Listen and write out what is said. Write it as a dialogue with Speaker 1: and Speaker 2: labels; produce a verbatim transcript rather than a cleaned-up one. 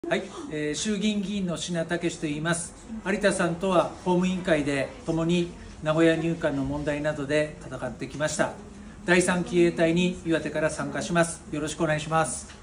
Speaker 1: はい、えー、衆議院議員の品武と言います。有田さんとは法務委員会で共に名古屋入管の問題などで戦ってきました。だいさんき衛隊に岩手から参加します。よろしくお願いします。